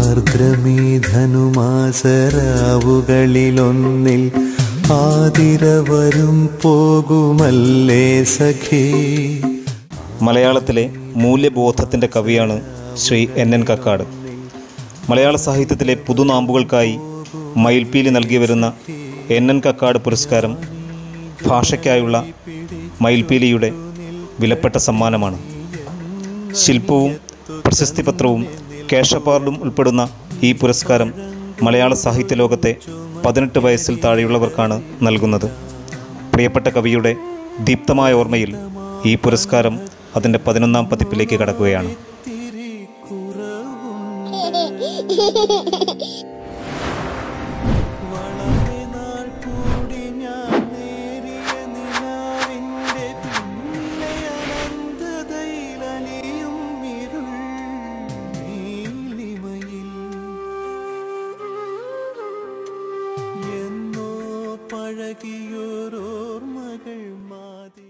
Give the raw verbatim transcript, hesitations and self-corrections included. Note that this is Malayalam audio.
ആർദ്രമീ ധനുമാസരാവുകളിലൊന്നിൽ ആതിര വരും പോകുമല്ലേ സഖി. മലയാളത്തിലെ മൂല്യബോധത്തിൻ്റെ കവിയാണ് ശ്രീ എൻ എൻ കക്കാട്. മലയാള സാഹിത്യത്തിലെ പുതുനാമ്പുകൾക്കായി മയിൽപ്പീലി നൽകി വരുന്ന എൻ എൻ കക്കാട് പുരസ്കാരം ഭാഷയ്ക്കായുള്ള മയിൽപ്പീലിയുടെ വിലപ്പെട്ട സമ്മാനമാണ്. ശില്പവും പ്രശസ്തിപത്രവും കേശപാർഡും ഉൾപ്പെടുന്ന ഈ പുരസ്കാരം മലയാള സാഹിത്യ ലോകത്തെ പതിനെട്ട് വയസ്സിൽ താഴെയുള്ളവർക്കാണ് നൽകുന്നത്. പ്രിയപ്പെട്ട കവിയുടെ ദീപ്തമായ ഓർമ്മയിൽ ഈ പുരസ്കാരം അതിൻ്റെ പതിനൊന്നാം പതിപ്പിലേക്ക് കടക്കുകയാണ്. പഴകിയോരോർമകൾ മാതി